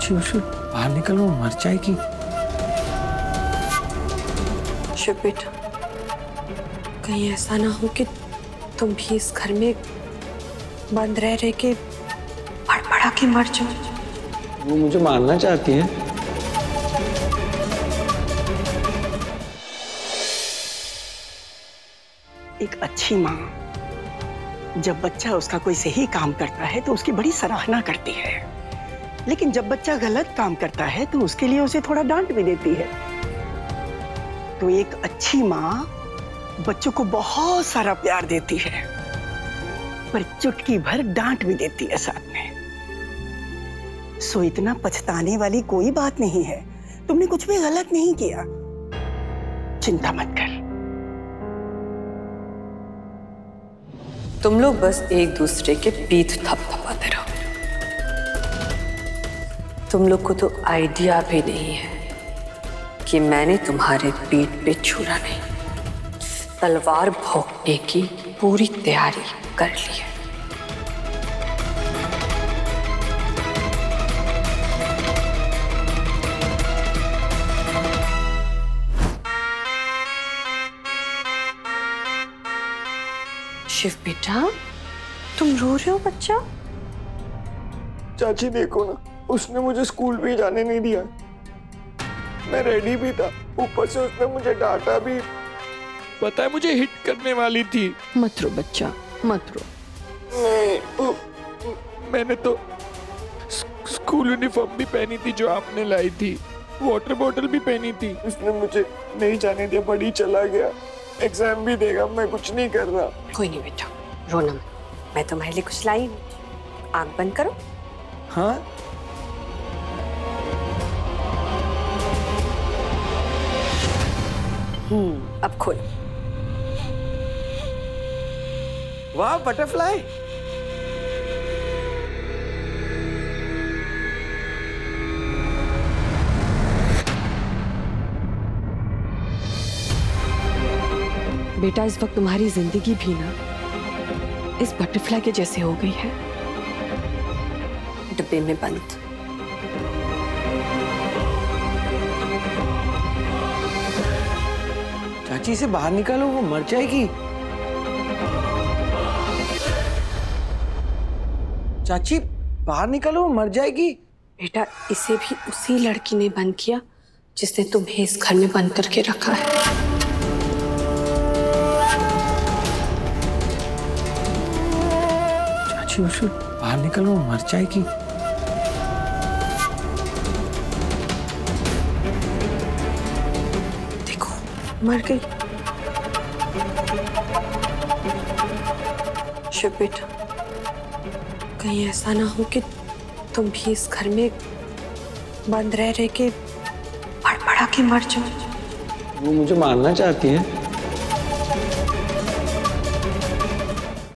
चाची उसे बाहर निकल, वो मर जाएगी। शिव बेटा, कहीं ऐसा ना हो कि तुम भी इस घर में बंद रह रह के फड़फड़ा के मर जाओ। वो मुझे मारना चाहती है। एक अच्छी माँ जब बच्चा उसका कोई सही काम करता है तो उसकी बड़ी सराहना करती है, लेकिन जब बच्चा गलत काम करता है तो उसके लिए उसे थोड़ा डांट भी देती है। तो एक अच्छी माँ बच्चों को बहुत सारा प्यार देती है, पर चुटकी भर डांट भी देती है साथ में। सो इतना पछताने वाली कोई बात नहीं है, तुमने कुछ भी गलत नहीं किया, चिंता मत कर। तुम लोग बस एक दूसरे के पीठ थपथपाते रहो। तुम लोग को तो आइडिया भी नहीं है कि मैंने तुम्हारे पीठ पे छुरा नहीं, तलवार भोंकने की पूरी तैयारी कर ली है। शिव बेटा, तुम रो रहे हो बच्चा? चाची देखो ना, उसने मुझे स्कूल भी जाने नहीं दिया। मैं रेडी भी था, ऊपर से उसने मुझे डांटा भी। पता है मुझे हिट करने वाली थी। मत रो बच्चा, मत रो। नहीं, मैंने तो स्कूल यूनिफॉर्म भी पहनी थी जो आपने लाई थी, वाटर बॉटल भी पहनी थी। उसने मुझे नहीं जाने दिया, बड़ी चला गया। एग्जाम भी देगा, मैं कुछ नहीं कर रहा। कोई नहीं बेटा, रोना मत, मैं तुम्हारे लिए कुछ लाई हूँ। आंख बंद करो। हाँ, अब खोलो। वाह बटरफ्लाई। बेटा, इस वक्त तुम्हारी जिंदगी भी ना इस बटरफ्लाई के जैसे हो गई है, डिब्बे में बंद। चाची से बाहर निकालो, वो मर जाएगी। चाची बाहर निकालो, वो मर जाएगी। बेटा, इसे भी उसी लड़की ने बंद किया जिसने तुम्हें इस घर में बंद करके रखा है। उसे बाहर निकल, वो मर जाएगी। देखो, मर गई। शिव बेटा, कहीं ऐसा ना हो कि तुम भी इस घर में बंद रह रह के फड़फड़ा के मर जाओ। वो मुझे मारना चाहती है।